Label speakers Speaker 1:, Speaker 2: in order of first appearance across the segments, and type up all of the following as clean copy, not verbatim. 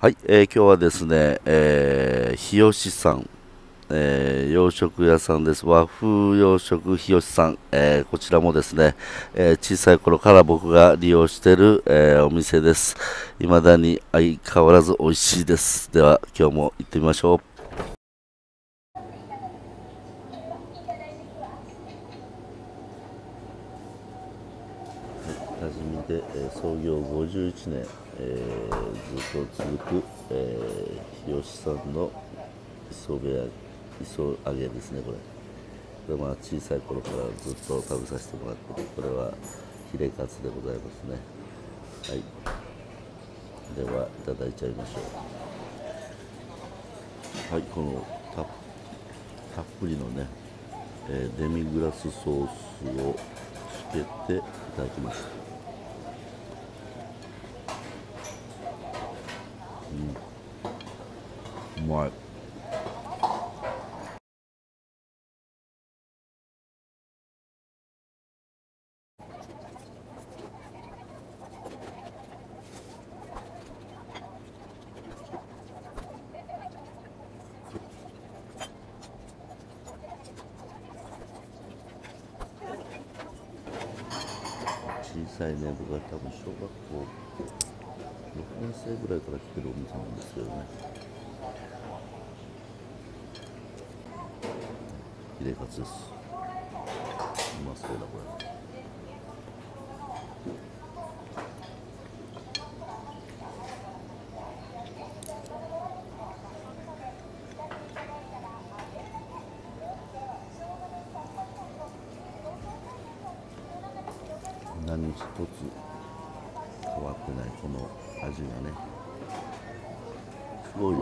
Speaker 1: はい、今日はですね、日吉さん、洋食屋さんです。和風洋食日吉さん、こちらもですね、小さい頃から僕が利用している、お店です。未だに相変わらず美味しいです。では、今日も行ってみましょう。多治見で、創業51年、ずっと続く、日吉さんの磯辺揚げ磯揚げですね、これ。これまあ小さい頃からずっと食べさせてもらってる、これはヒレカツでございますね。はい、ではいただいちゃいましょう。はい、このたっぷりのね、デミグラスソースをつけていただきます。うまい。小さいね、僕は多分小学校6年生ぐらいから来てるお店なんですけどね。ヒレカツです。うまそうだこれ。何一つ変わってないこの味がね、すごい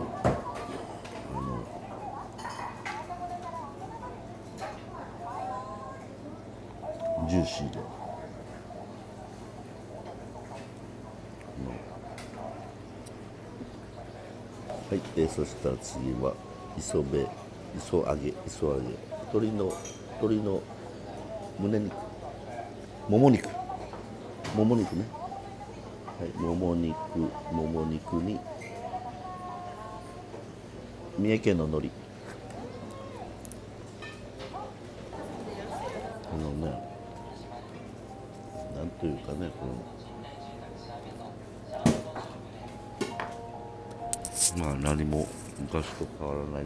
Speaker 1: ジューシーで、はい、そしたら次は磯揚げ、鶏の胸肉、もも肉ね。はい、もも肉に三重県の海苔、ね、なんというかね、まあ何も昔と変わらない、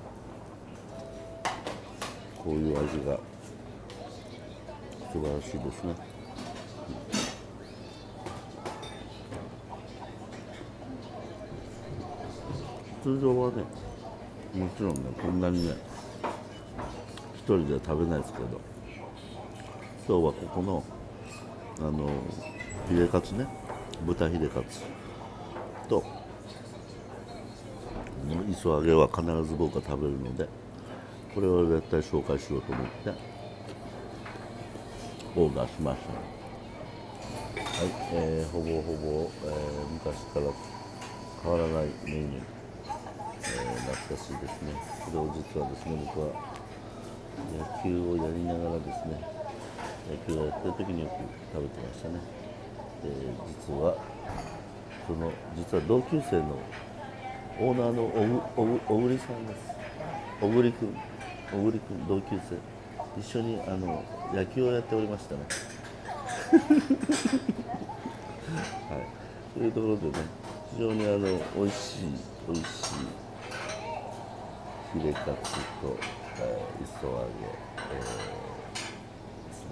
Speaker 1: こういう味が素晴らしいですね。通常はね、もちろんね、こんなにね、一人では食べないですけど、今日はここのヒレカツね、豚ヒレカツと磯揚げは必ず僕は食べるので、これを絶対紹介しようと思ってオーダーしました。はい、ほぼほぼ、昔から変わらないメニュー、懐かしいですね。これを実はですね、僕は野球をやりながらですね、野球をやってる時によく食べてましたね。実は同級生のオーナーの小栗さんです。小栗君同級生、一緒に野球をやっておりましたね。はい、というところでね、非常に美味しいヒレカツと、磯揚げ、です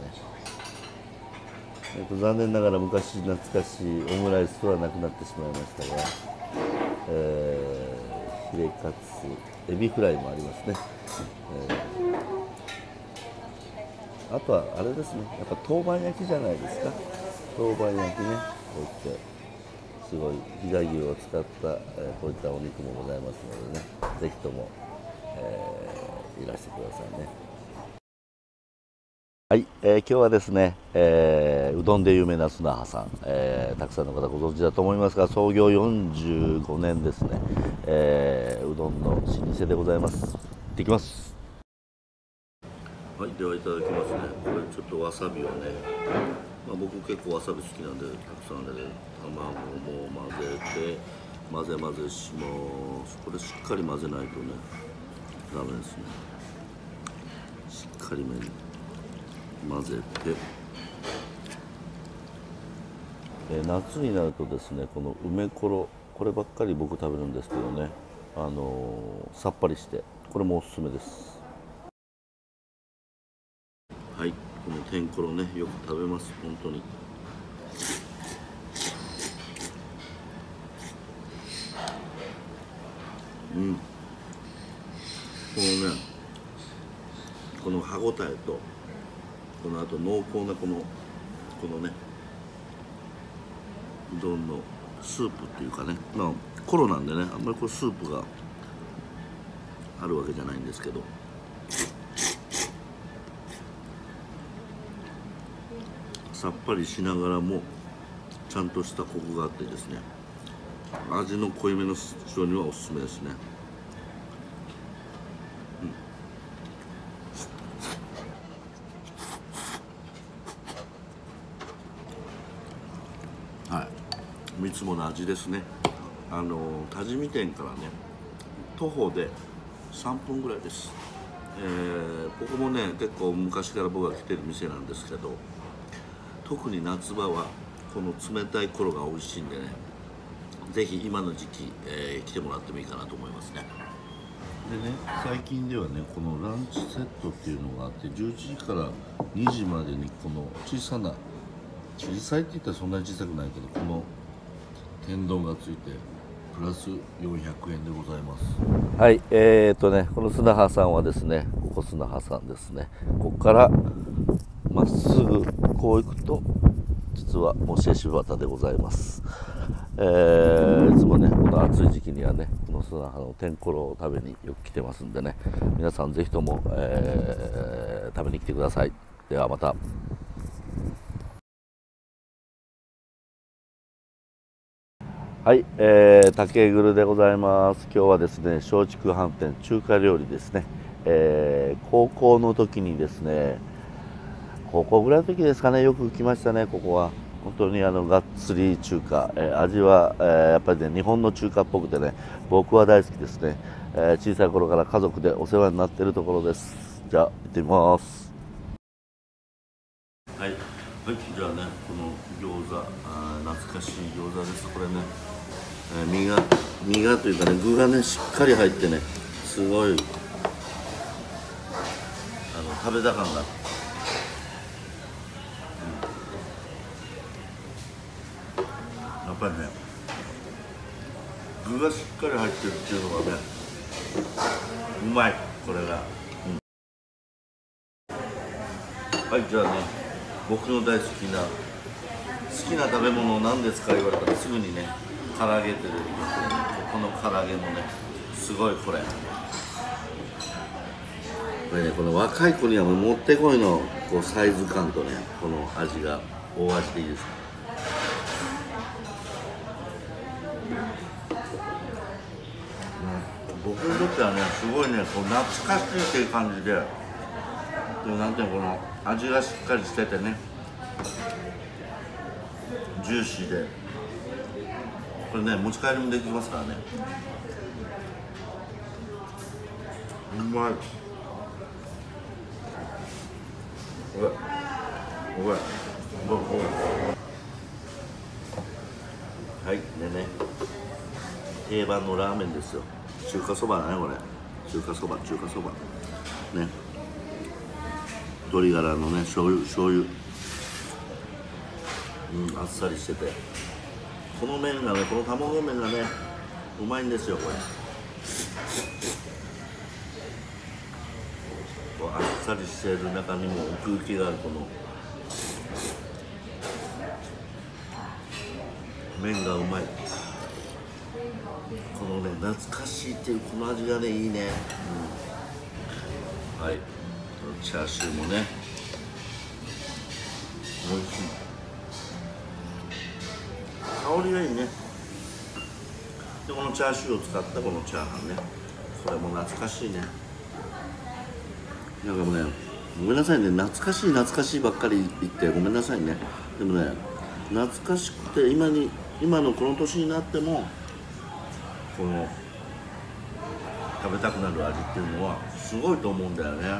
Speaker 1: ね。残念ながら昔懐かしいオムライスはなくなってしまいましたが、ヒレカツ、エビフライもありますね。あとはあれですね、やっぱ陶板焼きじゃないですか。陶板焼きね、こうやってすごい飛騨牛を使った、こういったお肉もございますのでね、ぜひとも、いらしてくださいね。はい、今日はですね、うどんで有名な砂羽さん、たくさんの方ご存知だと思いますが、創業45年ですね、うどんの老舗でございます。行ってきます。はい、ではいただきますね。これちょっとわさびをね、僕結構わさび好きなんでたくさんで、卵も混ぜて、 混ぜ混ぜします。これしっかり混ぜないとねダメですね。しっかりめに混ぜて、夏になるとですね、この梅ころ、こればっかり僕食べるんですけどね、さっぱりしてこれもおすすめです。はい、この天ころねよく食べます。本当にこのね、この歯ごたえとこのあと濃厚なこのねうどんのスープっていうかね、まあコロなんでねあんまりこうスープがあるわけじゃないんですけど、さっぱりしながらもちゃんとしたコクがあってですね、味の濃いめの人にはおすすめですね。はい、いつもの味ですね。多治見店からね徒歩で3分ぐらいです。ここもね結構昔から僕が来てる店なんですけど、特に夏場はこの冷たい頃が美味しいんでね、ぜひ今の時期、来てもらってもいいかなと思いますね。でね、最近ではねこのランチセットっていうのがあって、11時から2時までにこの小さいって言ったらそんなに小さくないけど、この天丼がついてプラス400円でございます。はい、この砂羽さんはですね、ここ砂羽さんですね、ここからまっすぐこう行くと実はもしえ柴田でございます。いつもねこの暑い時期にはねこの砂羽の天ころを食べによく来てますんでね、皆さんぜひとも、食べに来てください。ではまた。はい、竹ぐでございます。今日はですね松竹飯店中華料理ですね、高校の時にですね、高校ぐらいの時ですかね、よく来ましたね。ここは本当にがっつり中華、味は、やっぱりね日本の中華っぽくてね僕は大好きですね。小さい頃から家族でお世話になっているところです。じゃあ行ってみます。はい、はい、じゃあねこの餃子、懐かしい餃子です。これね、身がというかね具がねしっかり入ってねすごい食べた感があって、やっぱりね具がしっかり入ってるっていうのがねうまい、これが、はい、じゃあね僕の大好きな食べ物何ですか言われたらすぐにね唐揚げって出てきますよね。この唐揚げもねすごいこれね、この若い子にはもってこいのこうサイズ感とねこの味が大味でいいです。僕にとってはねすごいねこう懐かしいっていう感じで、なんていうのこの味がしっかりしててねジューシーで、これね持ち帰りもできますからね。うまい。はい、でね定番のラーメンですよ。中華そばだねこれ。中華そばね、鶏ガラのね醤油、あっさりしてて、この麺がねこの卵麺がねうまいんですよこれ。あっさりしている中にも奥行きがあるこの麺がうまい。このね懐かしいっていうこの味がねいいね、はい、チャーシューもね美味しい。香りがいいね。でこのチャーシューを使ったこのチャーハンね、これも懐かしいね。なんかもうねごめんなさいね、懐かしいばっかり言ってごめんなさいね。でもね懐かしくて今のこの年になってもこの食べたくなる味っていうのはすごいと思うんだよね。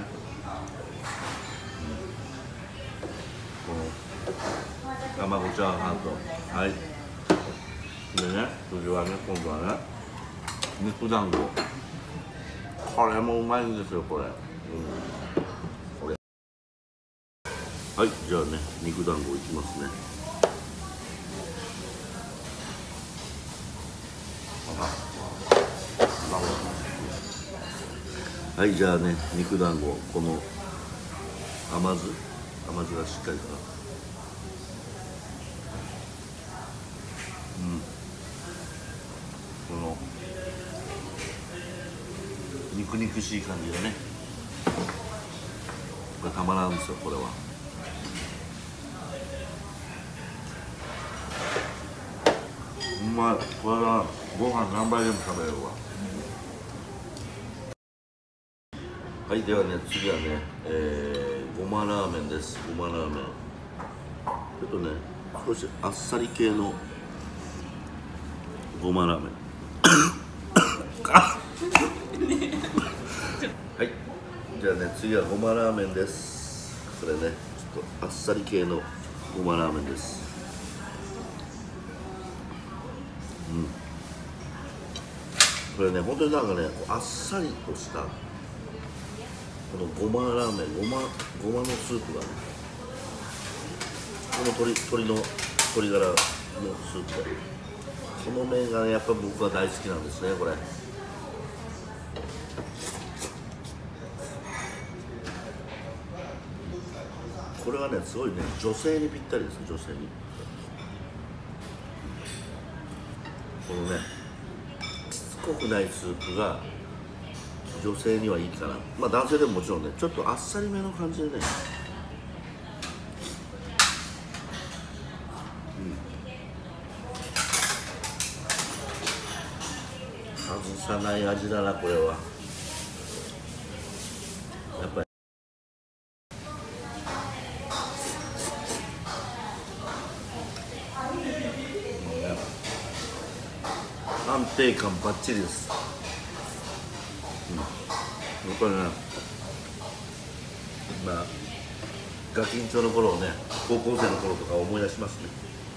Speaker 1: この卵チャーハンと、はい、でね、次はね、今度はね、肉団子。これもうまいんですよ、これ。これ。はい、じゃあね、肉団子いきますね。はい、じゃあね、肉団子、この甘酢がしっかりかな。この肉々しい感じがね、これたまらんですよ、これは。うまい、これはご飯何杯でも食べれるわ。はい、ではね、次はね、ごまラーメンです。ごまラーメン。ちょっとね、少しあっさり系のごまラーメン。はい、じゃあね、次はごまラーメンです。これね、ちょっとあっさり系のごまラーメンです。これね、本当になんかね、あっさりとしたこのごまラーメン、ごまのスープがね、この鶏の鶏ガラのスープで、この麺がね、やっぱ僕は大好きなんですね、これ。これはね、すごいね、女性にぴったりです、女性に。このね、しつこくないスープが女性にはいいかな。まあ男性でももちろんね、ちょっとあっさりめの感じでね、外さない味だな、これは。やっぱり安定感バッチリです。やっぱりね、ガキンチョの頃をね、高校生の頃とか思い出しますね。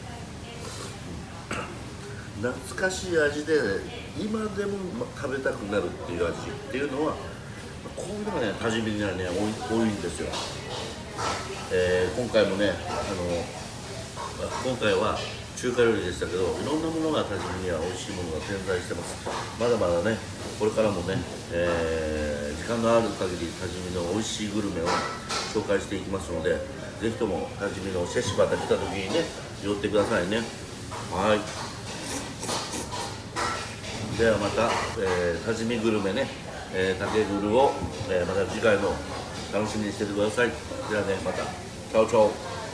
Speaker 1: 懐かしい味で今でも食べたくなるっていう味っていうのは、こういうのがね、多治見にはね、多いんですよ。今回もね、今回は中華料理でしたけど、いろんなものが多治見には美味しいものが点在してます。まだまだね、これからもね、時間のある限り多治見の美味しいグルメを紹介していきますので、ぜひとも多治見のシェシバタ来た時にね、寄ってくださいね。はい、ではまた、多治見グルメね、竹グルを、また次回の楽しみにしててください。ではね、またチャオチャオ。